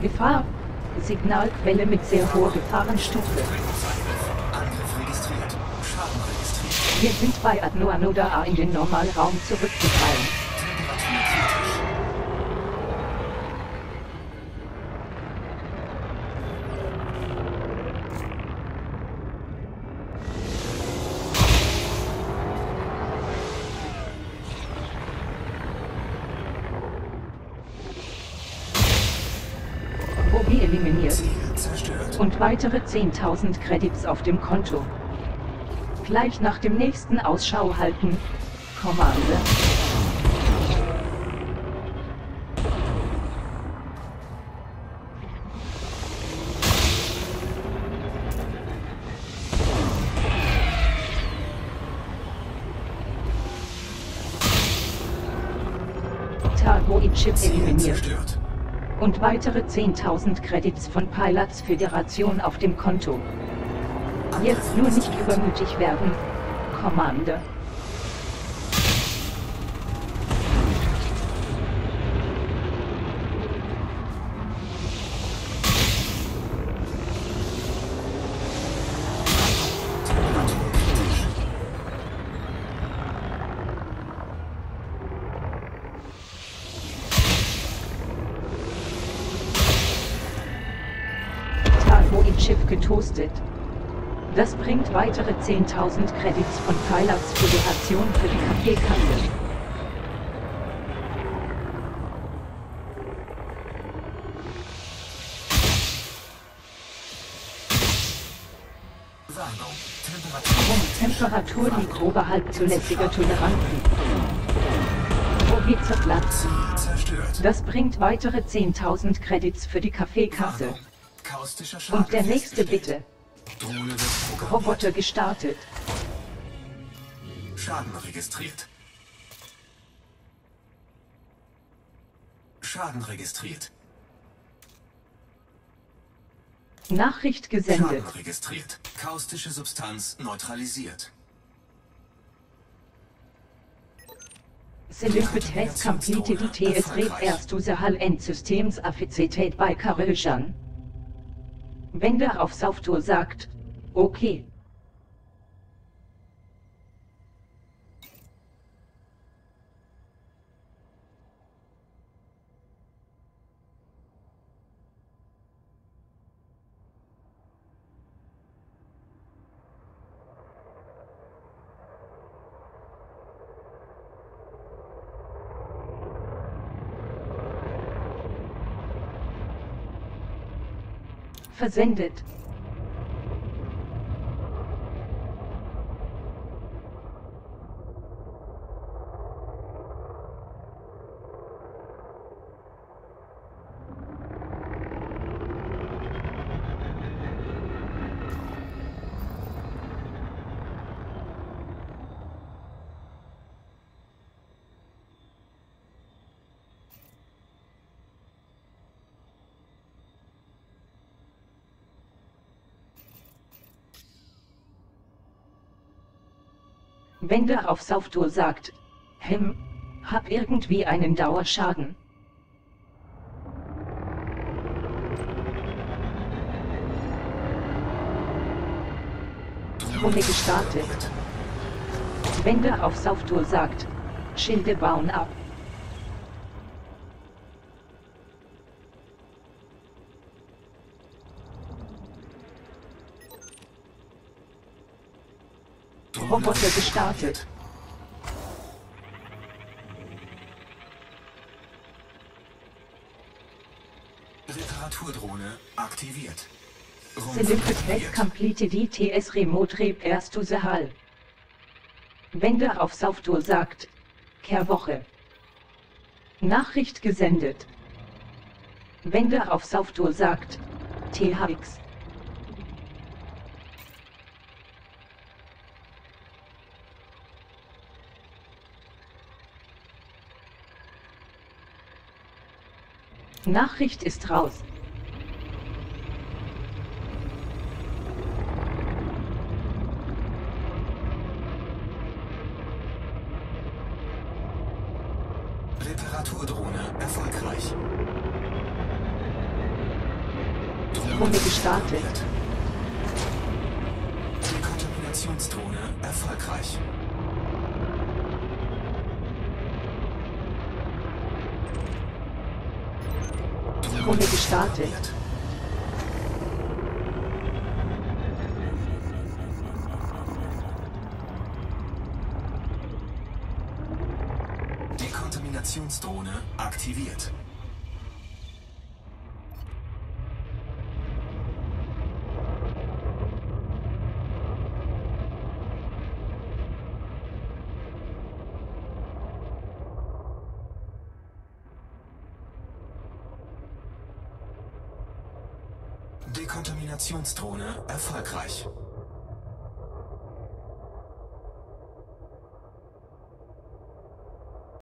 Gefahr. Signalquelle mit sehr hoher Gefahrenstufe. Angriff registriert. Schaden registriert. Wir sind bei Adnoanoda A in den Normalraum zurückgefallen. Temperatur kritisch. OB eliminiert. Ziel zerstört. Und weitere 10.000 Credits auf dem Konto. Gleich nach dem nächsten Ausschau halten. Commander. Targo-Chip Ziel eliminiert. zerstört. Und weitere 10.000 Credits von Pilots Föderation auf dem Konto. Jetzt nur nicht übermütig werden, Commander. Temperatur kritisch. Targo-Chip getoastet. Das bringt weitere 10.000 Credits von Pilots Föderation für die Kaffeekasse. Warnung. Temperatur Temperatur liegt oberhalb zulässiger Toleranzen. OB zerplatzt. Ziel zerstört. Das bringt weitere 10.000 Credits für die Kaffeekasse. Warnung. Kaustischer Schaden. Und der nächste festgestellt. bitte. Drohne wird programmiert. Roboter gestartet. Schaden registriert. Schaden registriert. Nachricht gesendet. Schaden registriert. Kaustische Substanz neutralisiert. Celebrities completed Erstuse Endsystems Affizität bei Karöschan. Wenn der auf Software sagt, okay. Versendet. Wenn der auf Software sagt, hab irgendwie einen Dauerschaden. Drohne gestartet. Wenn der auf Software sagt, Schilde bauen ab. Roboter gestartet. Reparaturdrohne aktiviert. Celebrities completed ITS Remote Repairs to the Hull. Wenn der auf Software sagt, Kehrwoche. Nachricht gesendet. Wenn der auf Software sagt, THX. Nachricht ist raus. Reparaturdrohne erfolgreich. Drohne gestartet. Dekontaminationsdrohne erfolgreich. Drohne gestartet. Dekontaminationsdrohne aktiviert. Dekontaminationsdrohne erfolgreich.